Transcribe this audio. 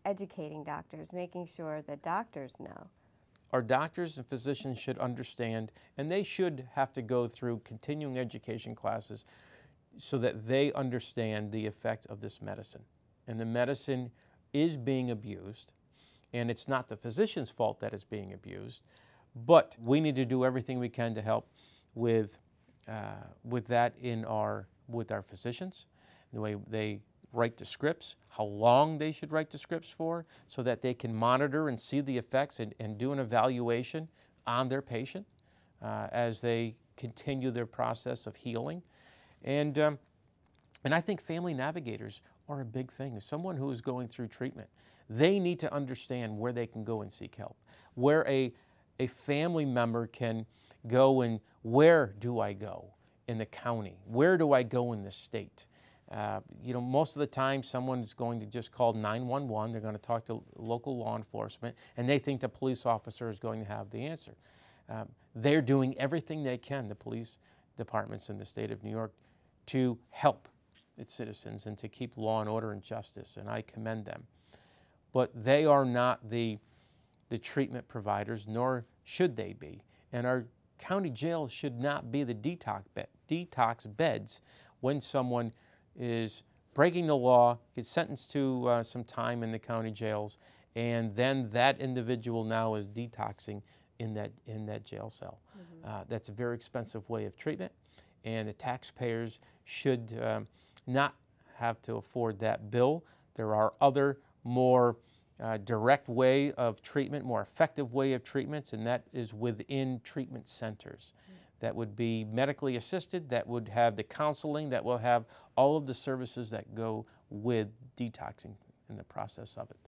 educating doctors, making sure that doctors know? Our doctors and physicians should understand, and they should have to go through continuing education classes so that they understand the effect of this medicine. And the medicine is being abused, and it's not the physician's fault that it's being abused, but we need to do everything we can to help with that with our physicians, the way they write the scripts, how long they should write the scripts for, so that they can monitor and see the effects and do an evaluation on their patient as they continue their process of healing. And I think family navigators are a big thing. As someone who is going through treatment, they need to understand where they can go and seek help, where a family member can go and where do I go in the county? Where do I go in the state? Most of the time someone is going to just call 911, they're going to talk to local law enforcement, and they think the police officer is going to have the answer. They're doing everything they can, the police departments in the state of New York, to help its citizens and to keep law and order and justice, and I commend them. But they are not the treatment providers, nor should they be. And our county jails should not be the detox beds when someone is breaking the law, gets sentenced to some time in the county jails, and then that individual now is detoxing in that jail cell. Mm-hmm. That's a very expensive way of treatment, and the taxpayers should not have to afford that bill. There are other more direct way of treatment, more effective way of treatments, and that is within treatment centers. Mm-hmm. That would be medically assisted, that would have the counseling, that will have all of the services that go with detoxing in the process of it.